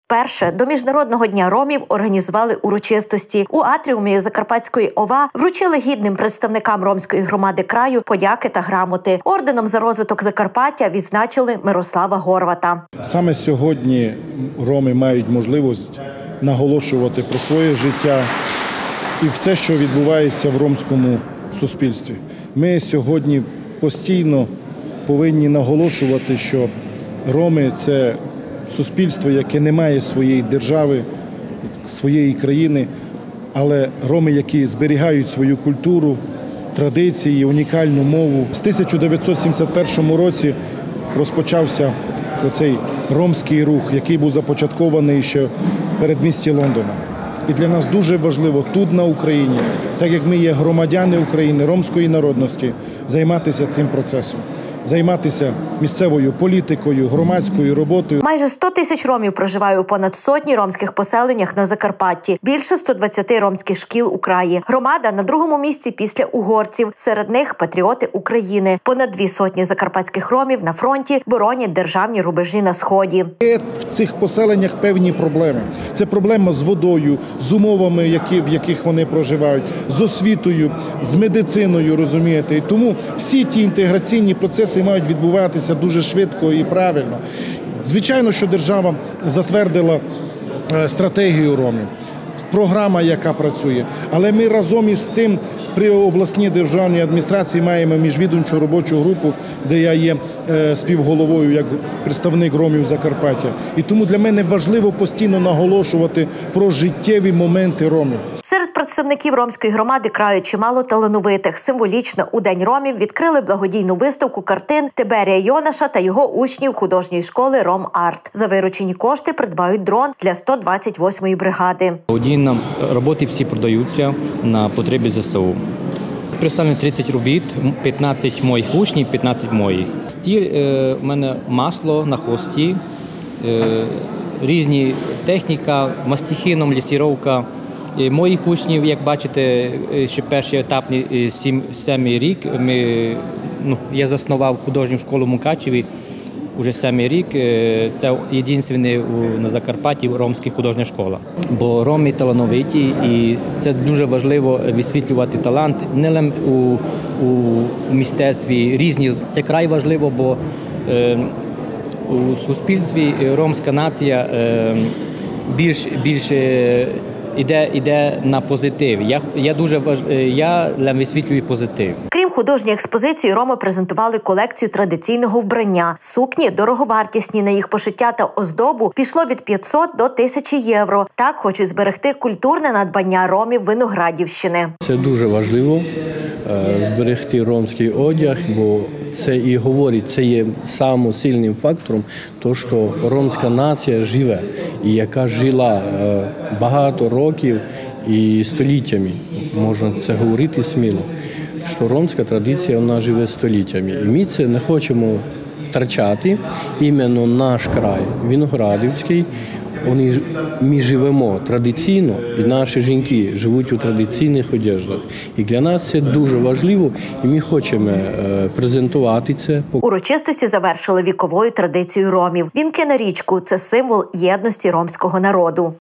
Перше до Міжнародного дня ромів організували урочистості. У атріумі Закарпатської ОВА вручили гідним представникам ромської громади краю подяки та грамоти. Орденом за розвиток Закарпаття відзначили Мирослава Горвата. Саме сьогодні роми мають можливість наголошувати про своє життя і все, що відбувається в ромському суспільстві. Ми сьогодні постійно повинні наголошувати, що роми – це суспільство, яке не має своєї держави, своєї країни, але роми, які зберігають свою культуру, традиції, унікальну мову. З 1971 році розпочався оцей ромський рух, який був започаткований ще в передмісті Лондона. І для нас дуже важливо тут, на Україні, так як ми є громадяни України, ромської народності, займатися цим процесом. Займатися місцевою політикою, громадською роботою. Майже 100 тисяч ромів проживає у понад сотні ромських поселеннях на Закарпатті. Більше 120 ромських шкіл у краї. Громада на другому місці після угорців. Серед них патріоти України. Понад 200 закарпатських ромів на фронті боронять державні рубежі на Сході. Є в цих поселеннях певні проблеми. Це проблема з водою, з умовами, в яких вони проживають, з освітою, з медициною, розумієте. І тому всі ті інтеграційні процеси мають відбуватися дуже швидко і правильно. Звичайно, що держава затвердила стратегію ромів, програма, яка працює, але ми разом із тим при обласній державній адміністрації маємо міжвідомчу робочу групу, де я є співголовою як представник ромів Закарпаття. І тому для мене важливо постійно наголошувати про життєві моменти ромів. Серед представників ромської громади краю чимало талановитих. Символічно у День ромів відкрили благодійну виставку картин Тиберія Йонаша та його учнів художньої школи «Ром-Арт». За виручені кошти придбають дрон для 128-ї бригади. Благодійні роботи всі продаються на потреби ЗСУ. Представлено 30 робіт, 15 моїх учнів, 15 моїх. Стіль у мене масло на хвості, різні техніка, мастихином, лісіровка. Моїх учнів, як бачите, ще перший етапний 7-й рік. Я заснував художню школу в Мукачеві вже 7-й рік. Це єдине на Закарпатті ромська художня школа. Бо роми талановиті і це дуже важливо висвітлювати талант не лише у мистецтві різні. Це край важливо, бо у суспільстві ромська нація більше іде на позитив. Я висвітлюю позитив. Крім художньої експозиції, роми презентували колекцію традиційного вбрання. Сукні дороговартісні, на їх пошиття та оздобу пішло від 500 до 1000 євро. Так хочуть зберегти культурне надбання ромів Виноградівщини. Це дуже важливо зберегти ромський одяг, бо це і говорить, це є самим сильним фактором, то, що ромська нація живе і яка жила багато років і століттями, можна це говорити сміло, що ромська традиція, вона живе століттями. І ми це не хочемо втрачати, іменно наш край, Виноградівський, ми живемо традиційно, і наші жінки живуть у традиційних одеждах. І для нас це дуже важливо, і ми хочемо презентувати це. Урочистості завершили віковою традицією ромів. Вінки на річку – це символ єдності ромського народу.